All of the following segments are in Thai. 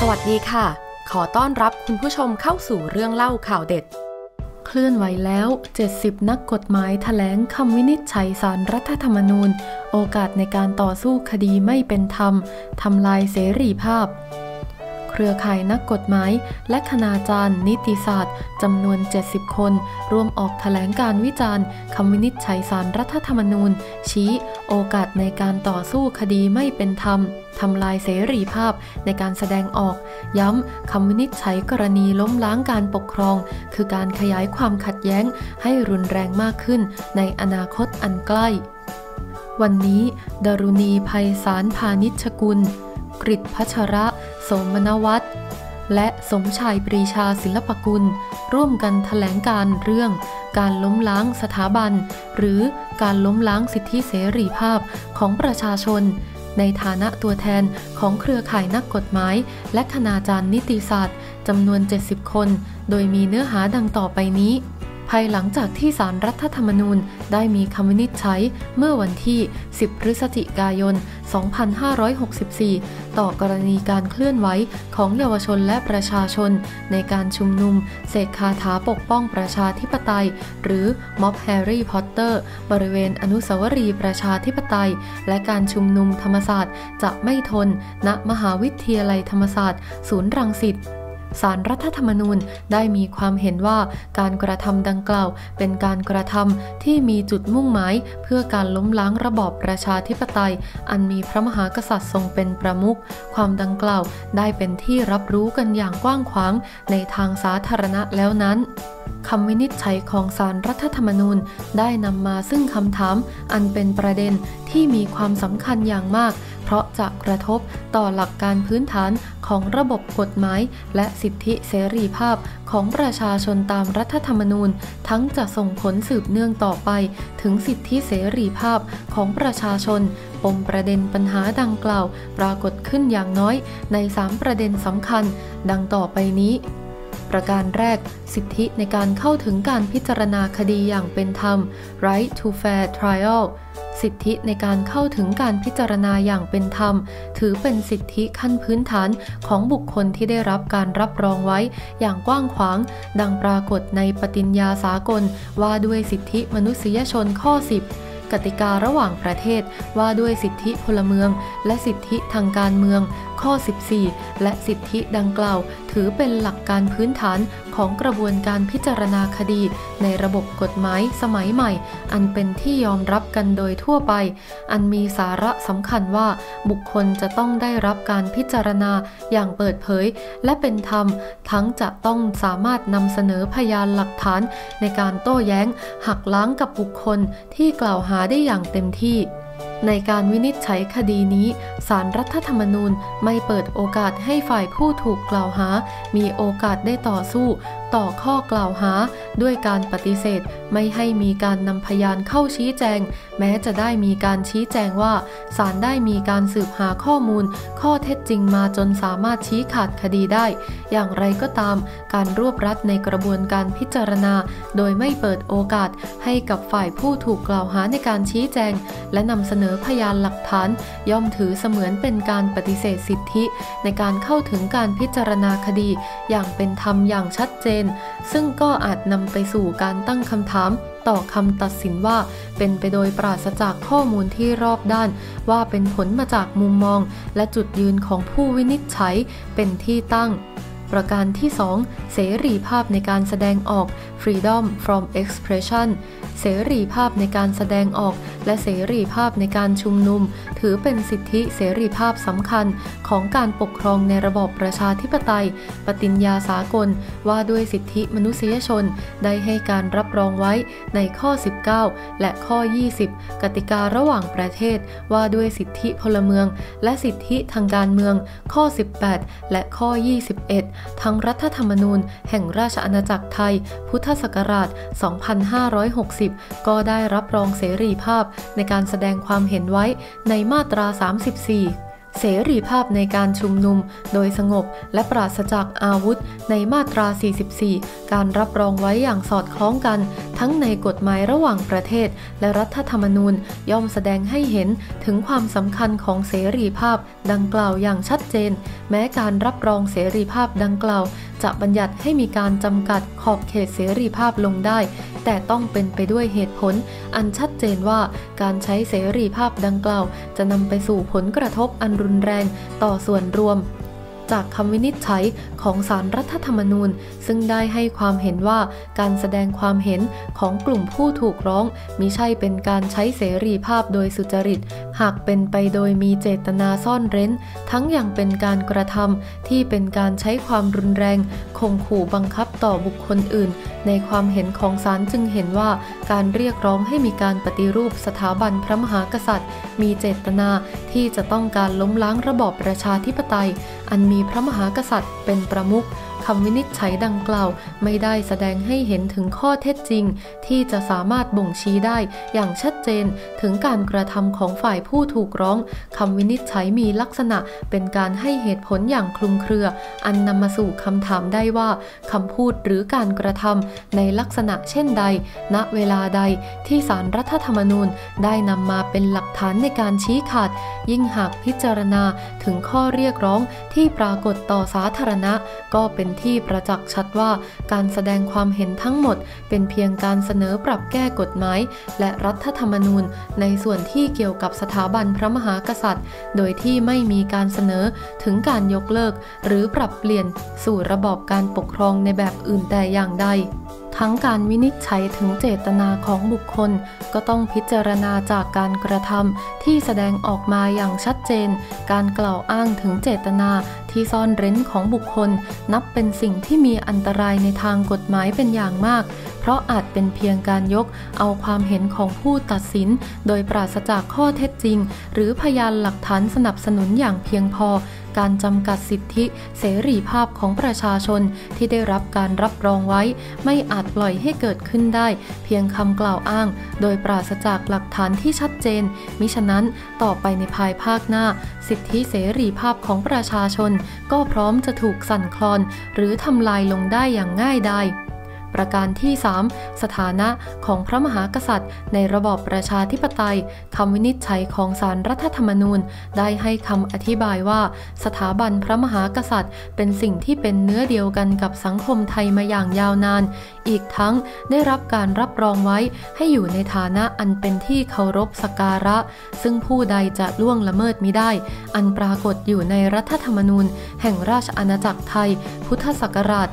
วัสดีค่ะขอต้อนรับคุณผู้ชมเข้าสู่เรื่องเล่าข่าวเด็ดเคลื่อนไหวแล้ว70นักกฎหมายแถลงคำวินิจฉัยศาลรัฐธรรมนูญโอกาสในการต่อสู้คดีไม่เป็นธรรมทำลายเสรีภาพเครือข่ายนักกฎหมายและคณาจารย์นิติศาสตร์จำนวน70คนร่วมออกแถลงการวิจารณ์คำวินิจฉัยศาลรัฐธรรมนูญชี้โอกาสในการต่อสู้คดีไม่เป็นธรรมทำลายเสรีภาพในการแสดงออกย้ำคำวินิจฉัยกรณีล้มล้างการปกครองคือการขยายความขัดแย้งให้รุนแรงมากขึ้นในอนาคตอันใกล้วันนี้ดรุณีไพศาลพานิชกุลกฤษพัชระโสมนวัฒน์และสมชายปรีชาศิลปกุลร่วมกันแถลงการเรื่องการล้มล้างสถาบันหรือการล้มล้างสิทธิเสรีภาพของประชาชนในฐานะตัวแทนของเครือข่ายนักกฎหมายและคณาจารย์นิติศาสตร์จำนวน70คนโดยมีเนื้อหาดังต่อไปนี้ภายหลังจากที่ศาลรัฐธรรมนูญได้มีคำวินิจฉัยเมื่อวันที่10พฤศจิกายน2564ต่อกรณีการเคลื่อนไหวของเยาวชนและประชาชนในการชุมนุมเสกคาถาปกป้องประชาธิปไตยหรือม็อบแฮร์รี่พอตเตอร์บริเวณอนุสาวรีย์ประชาธิปไตยและการชุมนุมธรรมศาสตร์จะไม่ทนณมหาวิทยาลัยธรรมศาสตร์ศูนย์รังสิตศาลรัฐธรรมนูญได้มีความเห็นว่าการกระทำดังกล่าวเป็นการกระทำที่มีจุดมุ่งหมายเพื่อการล้มล้างระบอบประชาธิปไตยอันมีพระมหากษัตริย์ทรงเป็นประมุขความดังกล่าวได้เป็นที่รับรู้กันอย่างกว้างขวางในทางสาธารณะแล้วนั้นคำวินิจฉัยของศาลรัฐธรรมนูญได้นำมาซึ่งคำถามอันเป็นประเด็นที่มีความสำคัญอย่างมากเพราะจะกระทบต่อหลักการพื้นฐานของระบบกฎหมายและสิทธิเสรีภาพของประชาชนตามรัฐธรรมนูญทั้งจะส่งผลสืบเนื่องต่อไปถึงสิทธิเสรีภาพของประชาชนปมประเด็นปัญหาดังกล่าวปรากฏขึ้นอย่างน้อยใน3ประเด็นสำคัญดังต่อไปนี้ประการแรกสิทธิในการเข้าถึงการพิจารณาคดีอย่างเป็นธรรม Right to Fair Trial สิทธิในการเข้าถึงการพิจารณาอย่างเป็นธรรมถือเป็นสิทธิขั้นพื้นฐานของบุคคลที่ได้รับการรับรองไว้อย่างกว้างขวางดังปรากฏในปฏิญญาสากลว่าด้วยสิทธิมนุษยชนข้อ10กติการะหว่างประเทศว่าด้วยสิทธิพลเมืองและสิทธิทางการเมืองข้อ14และสิทธิดังกล่าวถือเป็นหลักการพื้นฐานของกระบวนการพิจารณาคดีในระบบกฎหมายสมัยใหม่อันเป็นที่ยอมรับกันโดยทั่วไปอันมีสาระสำคัญว่าบุคคลจะต้องได้รับการพิจารณาอย่างเปิดเผยและเป็นธรรมทั้งจะต้องสามารถนำเสนอพยานหลักฐานในการโต้แย้งหักล้างกับบุคคลที่กล่าวหาได้อย่างเต็มที่ในการวินิจฉัยคดีนี้ศาลรัฐธรรมนูญไม่เปิดโอกาสให้ฝ่ายผู้ถูกกล่าวหามีโอกาสได้ต่อสู้ต่อข้อกล่าวหาด้วยการปฏิเสธไม่ให้มีการนำพยานเข้าชี้แจงแม้จะได้มีการชี้แจงว่าศาลได้มีการสืบหาข้อมูลข้อเท็จจริงมาจนสามารถชี้ขาดคดีได้อย่างไรก็ตามการรวบรัดในกระบวนการพิจารณาโดยไม่เปิดโอกาสให้กับฝ่ายผู้ถูกกล่าวหาในการชี้แจงและนำเสนอพยานหลักฐานย่อมถือเสมือนเป็นการปฏิเสธสิทธิในการเข้าถึงการพิจารณาคดีอย่างเป็นธรรมอย่างชัดเจนซึ่งก็อาจนำไปสู่การตั้งคำถามต่อคำตัดสินว่าเป็นไปโดยปราศจากข้อมูลที่รอบด้านว่าเป็นผลมาจากมุมมองและจุดยืนของผู้วินิจฉัยเป็นที่ตั้งประการที่2เสรีภาพในการแสดงออก Freedom from Expression เสรีภาพในการแสดงออกและเสรีภาพในการชุมนุมถือเป็นสิทธิเสรีภาพสำคัญของการปกครองในระบอบประชาธิปไตยปฏิญญาสากลว่าด้วยสิทธิมนุษยชนได้ให้การรับรองไว้ในข้อ19และข้อ20กติการะหว่างประเทศว่าด้วยสิทธิพลเมืองและสิทธิทางการเมืองข้อ18และข้อ21ทั้งรัฐธรรมนูญแห่งราชอาณาจักรไทยพุทธศักราช2560ก็ได้รับรองเสรีภาพในการแสดงความเห็นไว้ในมาตรา34 เสรีภาพในการชุมนุมโดยสงบและปราศจากอาวุธในมาตรา 44 การรับรองไว้อย่างสอดคล้องกันทั้งในกฎหมายระหว่างประเทศและรัฐธรรมนูญย่อมแสดงให้เห็นถึงความสำคัญของเสรีภาพดังกล่าวอย่างชัดเจนแม้การรับรองเสรีภาพดังกล่าวจะบัญญัติให้มีการจำกัดขอบเขตเสรีภาพลงได้แต่ต้องเป็นไปด้วยเหตุผลอันชัดเจนว่าการใช้เสรีภาพดังกล่าวจะนำไปสู่ผลกระทบอันรุนแรงต่อส่วนรวมจากคำวินิจฉัยของศาลรัฐธรรมนูญซึ่งได้ให้ความเห็นว่าการแสดงความเห็นของกลุ่มผู้ถูกร้องมิใช่เป็นการใช้เสรีภาพโดยสุจริตหากเป็นไปโดยมีเจตนาซ่อนเร้นทั้งยังเป็นการกระทำที่เป็นการใช้ความรุนแรงข่มขู่บังคับต่อบุคคลอื่นในความเห็นของศาลจึงเห็นว่าการเรียกร้องให้มีการปฏิรูปสถาบันพระมหากษัตริย์มีเจตนาที่จะต้องการล้มล้างระบอบประชาธิปไตยอันมีพระมหากษัตริย์เป็นประมุขคำวินิจฉัยดังกล่าวไม่ได้แสดงให้เห็นถึงข้อเท็จจริงที่จะสามารถบ่งชี้ได้อย่างชัดเจนถึงการกระทำของฝ่ายผู้ถูกร้องคำวินิจฉัยมีลักษณะเป็นการให้เหตุผลอย่างคลุมเครืออันนำมาสู่คำถามได้ว่าคำพูดหรือการกระทำในลักษณะเช่นใดณเวลาใดที่ศาลรัฐธรรมนูญได้นำมาเป็นหลักฐานในการชี้ขาดยิ่งหากพิจารณาถึงข้อเรียกร้องที่ปรากฏต่อสาธารณะก็เป็นที่ประจักษ์ชัดว่าการแสดงความเห็นทั้งหมดเป็นเพียงการเสนอปรับแก้กฎหมายและรัฐธรรมนูญในส่วนที่เกี่ยวกับสถาบันพระมหากษัตริย์โดยที่ไม่มีการเสนอถึงการยกเลิกหรือปรับเปลี่ยนสู่ระบอบการปกครองในแบบอื่นแต่อย่างใดทั้งการวินิจฉัยถึงเจตนาของบุคคลก็ต้องพิจารณาจากการกระทำที่แสดงออกมาอย่างชัดเจนการกล่าวอ้างถึงเจตนาที่ซ่อนเร้นของบุคคลนับเป็นสิ่งที่มีอันตรายในทางกฎหมายเป็นอย่างมากเพราะอาจเป็นเพียงการยกเอาความเห็นของผู้ตัดสินโดยปราศจากข้อเท็จจริงหรือพยานหลักฐานสนับสนุนอย่างเพียงพอการจำกัดสิทธิเสรีภาพของประชาชนที่ได้รับการรับรองไว้ไม่อาจปล่อยให้เกิดขึ้นได้เพียงคำกล่าวอ้างโดยปราศจากหลักฐานที่ชัดเจนมิฉะนั้นต่อไปในภายภาคหน้าสิทธิเสรีภาพของประชาชนก็พร้อมจะถูกสั่นคลอนหรือทำลายลงได้อย่างง่ายดายประการที่ 3 สถานะของพระมหากษัตริย์ในระบอบประชาธิปไตยคำวินิจฉัยของศาลรัฐธรรมนูญได้ให้คำอธิบายว่าสถาบันพระมหากษัตริย์เป็นสิ่งที่เป็นเนื้อเดียวกันกับสังคมไทยมาอย่างยาวนานอีกทั้งได้รับการรับรองไว้ให้อยู่ในฐานะอันเป็นที่เคารพสักการะซึ่งผู้ใดจะล่วงละเมิดมิได้อันปรากฏอยู่ในรัฐธรรมนูญแห่งราชอาณาจักรไทยพุทธศักราช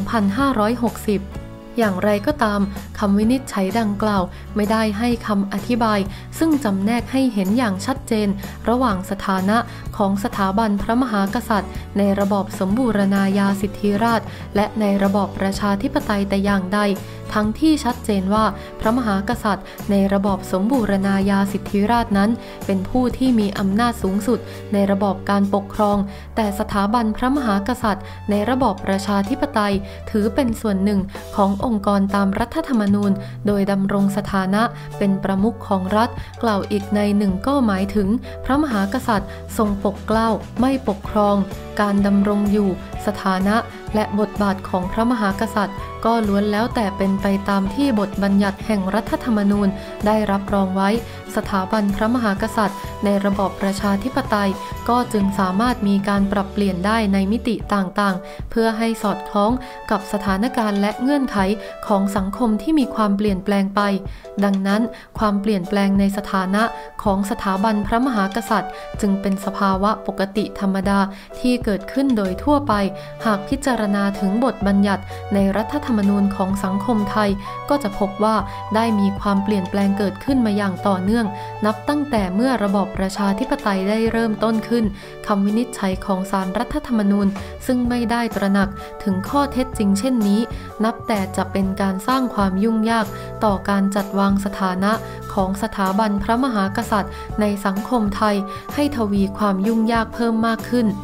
2560อย่างไรก็ตามคำวินิจฉัยดังกล่าวไม่ได้ให้คำอธิบายซึ่งจำแนกให้เห็นอย่างชัดเจนระหว่างสถานะของสถาบันพระมหากษัตริย์ในระบอบสมบูรณาญาสิทธิราชย์และในระบอบประชาธิปไตยแต่อย่างใดทั้งที่ชัดเจนว่าพระมหากษัตริย์ในระบอบสมบูรณาญาสิทธิราชย์นั้นเป็นผู้ที่มีอำนาจสูงสุดในระบอบการปกครองแต่สถาบันพระมหากษัตริย์ในระบอบประชาธิปไตยถือเป็นส่วนหนึ่งขององค์กรตามรัฐธรรมนูญโดยดำรงสถานะเป็นประมุขของรัฐกล่าวอีกในหนึ่งก็หมายถึงพระมหากษัตริย์ทรงปกเกล้าไม่ปกครองการดำรงอยู่สถานะและบทบาทของพระมหากษัตริย์ก็ล้วนแล้วแต่เป็นไปตามที่บทบัญญัติแห่งรัฐธรรมนูญได้รับรองไว้สถาบันพระมหากษัตริย์ในระบอบประชาธิปไตยก็จึงสามารถมีการปรับเปลี่ยนได้ในมิติต่างๆเพื่อให้สอดคล้องกับสถานการณ์และเงื่อนไขของสังคมที่มีความเปลี่ยนแปลงไปดังนั้นความเปลี่ยนแปลงในสถานะของสถาบันพระมหากษัตริย์จึงเป็นสภาวะปกติธรรมดาที่เกิดขึ้นโดยทั่วไปหากพิจารณาถึงบทบัญญัติในรัฐธรรมนูญของสังคมไทยก็จะพบว่าได้มีความเปลี่ยนแปลงเกิดขึ้นมาอย่างต่อเนื่องนับตั้งแต่เมื่อระบอบประชาธิปไตยได้เริ่มต้นขึ้นคำวินิจฉัยของศาลรัฐธรรมนูญซึ่งไม่ได้ตระหนักถึงข้อเท็จจริงเช่นนี้นับแต่จะเป็นการสร้างความยุ่งยากต่อการจัดวางสถานะของสถาบันพระมหากษัตริย์ในสังคมไทยให้ทวีความยุ่งยากเพิ่มมากขึ้น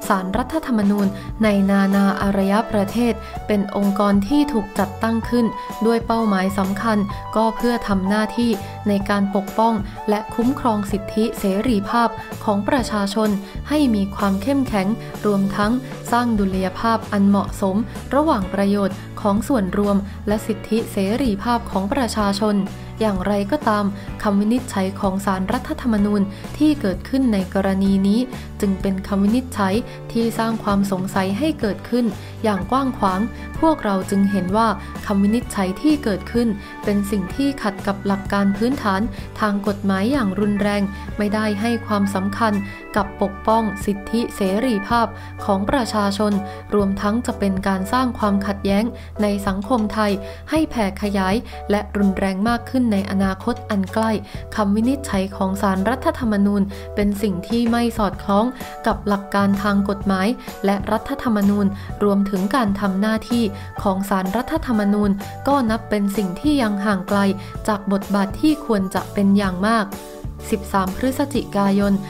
ศาลรัฐธรรมนูญในนานาอารยประเทศเป็นองค์กรที่ถูกจัดตั้งขึ้นด้วยเป้าหมายสำคัญก็เพื่อทำหน้าที่ในการปกป้องและคุ้มครองสิทธิเสรีภาพของประชาชนให้มีความเข้มแข็งรวมทั้งสร้างดุลยภาพอันเหมาะสมระหว่างประโยชน์ของส่วนรวมและสิทธิเสรีภาพของประชาชนอย่างไรก็ตามคำวินิจฉัยของศาลรัฐธรรมนูญที่เกิดขึ้นในกรณีนี้จึงเป็นคำวินิจฉัยที่สร้างความสงสัยให้เกิดขึ้นอย่างกว้างขวางพวกเราจึงเห็นว่าคำวินิจฉัยที่เกิดขึ้นเป็นสิ่งที่ขัดกับหลักการพื้นฐานทางกฎหมายอย่างรุนแรงไม่ได้ให้ความสำคัญกับปกป้องสิทธิเสรีภาพของประชาชนรวมทั้งจะเป็นการสร้างความขัดแย้งในสังคมไทยให้แผ่ขยายและรุนแรงมากขึ้นในอนาคตอันใกล้คำวินิจฉัยของศาลรัฐธรรมนูญเป็นสิ่งที่ไม่สอดคล้องกับหลักการทางกฎหมายและรัฐธรรมนูญรวมถึงการทำหน้าที่ของศาลรัฐธรรมนูญก็นับเป็นสิ่งที่ยังห่างไกลจากบทบาทที่ควรจะเป็นอย่างมาก13 พฤศจิกายน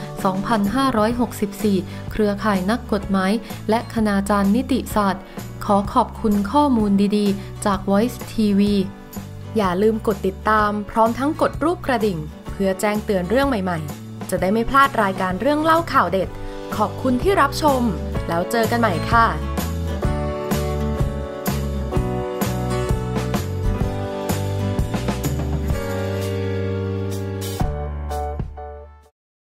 2564 เครือข่ายนักกฎหมายและคณาจารย์นิติศาสตร์ขอขอบคุณข้อมูลดีๆจาก Voice TV อย่าลืมกดติดตามพร้อมทั้งกดรูปกระดิ่งเพื่อแจ้งเตือนเรื่องใหม่ๆจะได้ไม่พลาดรายการเรื่องเล่าข่าวเด็ดขอบคุณที่รับชมแล้วเจอกันใหม่ค่ะ